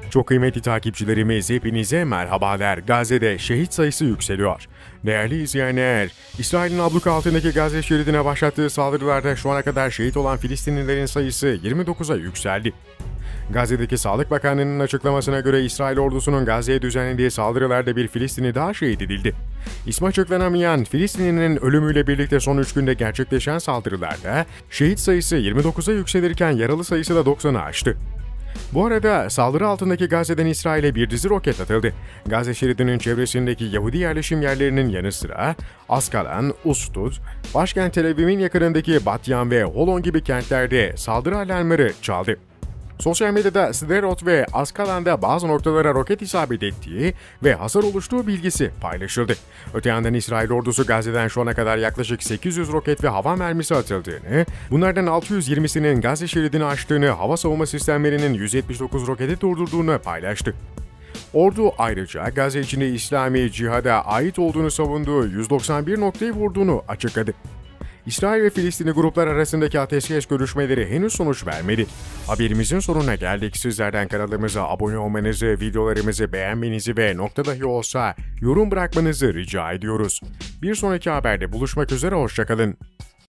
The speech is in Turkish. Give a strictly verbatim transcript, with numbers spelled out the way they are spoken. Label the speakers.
Speaker 1: Çok kıymetli takipçilerimiz, hepinize merhabalar. Gazze'de şehit sayısı yükseliyor. Değerli izleyenler, İsrail'in abluka altındaki Gazze şeridine başlattığı saldırılarda şu ana kadar şehit olan Filistinlilerin sayısı yirmi dokuza yükseldi. Gazze'deki Sağlık Bakanlığı'nın açıklamasına göre İsrail ordusunun Gazze'ye düzenlediği saldırılarda bir Filistinli daha şehit edildi. İsmi açıklanamayan Filistinli'nin ölümüyle birlikte son üç günde gerçekleşen saldırılarda şehit sayısı yirmi dokuza yükselirken yaralı sayısı da doksanı aştı. Bu arada saldırı altındaki Gazze'den İsrail'e bir dizi roket atıldı. Gazze şeridinin çevresindeki Yahudi yerleşim yerlerinin yanı sıra Askalan, Ustud, başkent Tel Aviv'in yakınındaki Batyan ve Holon gibi kentlerde saldırı alarmları çaldı. Sosyal medyada Sderot ve Askalan'da bazı noktalara roket isabet ettiği ve hasar oluştuğu bilgisi paylaşıldı. Öte yandan İsrail ordusu Gazze'den şu ana kadar yaklaşık sekiz yüz roket ve hava mermisi atıldığını, bunlardan altı yüz yirmisinin Gazze şeridini aştığını, hava savunma sistemlerinin yüz yetmiş dokuz roketi durdurduğunu paylaştı. Ordu ayrıca Gazze içinde İslami Cihad'a ait olduğunu savunduğu yüz doksan bir noktayı vurduğunu açıkladı. İsrail ve Filistinli gruplar arasındaki ateşkes görüşmeleri henüz sonuç vermedi. Haberimizin sonuna geldik. Sizlerden kanalımıza abone olmanızı, videolarımızı beğenmenizi ve nokta dahi olsa yorum bırakmanızı rica ediyoruz. Bir sonraki haberde buluşmak üzere, hoşça kalın.